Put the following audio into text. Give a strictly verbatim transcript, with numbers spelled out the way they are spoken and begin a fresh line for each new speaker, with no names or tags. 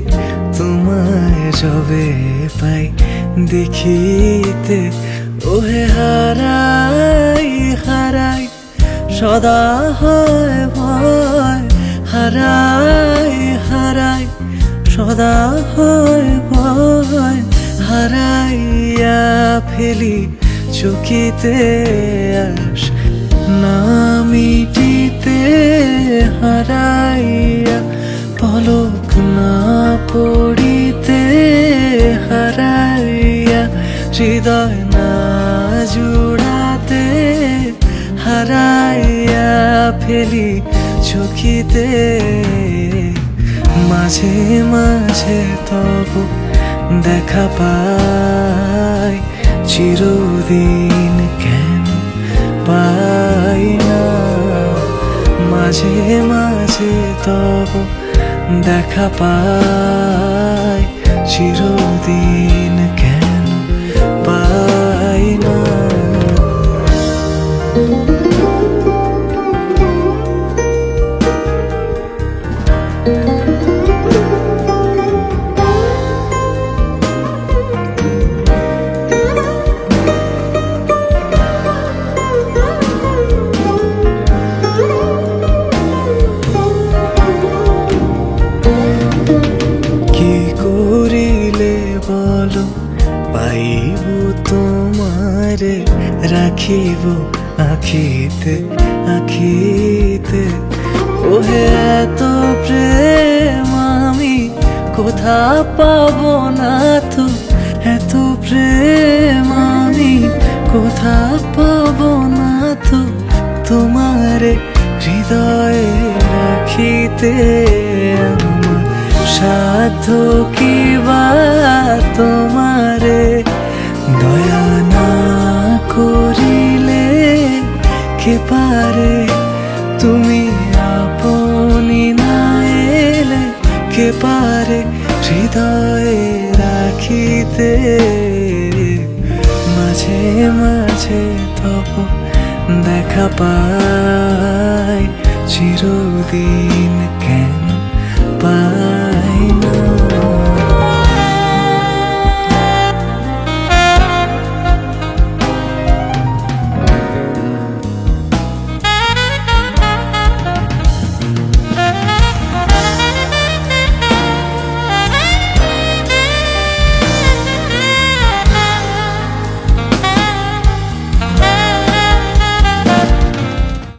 তোমায় যবে পাই দেখিতে, ওহে হারাই হারাই সদা হয় ভয়, হারাই হারাই সদা হয় ভয়, হারাইয়া ফেলি চকিতে আস না মিটিতে, হারাইয়া পলক না পড়িতে, হারাইয়া হৃদয় না জুড়াতে, হারাইয়া ফেলি চকিতে। মাঝে মাঝে তব দেখা পাই, চিরদিন কেন পাই না। মাঝে মাঝে তব দেখা পাই, চিরদিন কেন পাই না। বলো পাইব তোমারে, রাখিব আখিতে আখিতে, ওহে এত প্রেম আমি কোথা পাবো না তো, এত প্রেম আমি কোথা পাবো না তো, তোমারে হৃদয়ে রাখিতে। আমার সাধ্য কি বা তোমারে দয়া না করিলে, কে পারে তুমি আপনি না এলে, কে পারে হৃদয়ে রাখিতে। মাঝে মাঝে তব দেখা পাই, চিরদিন কেন পাই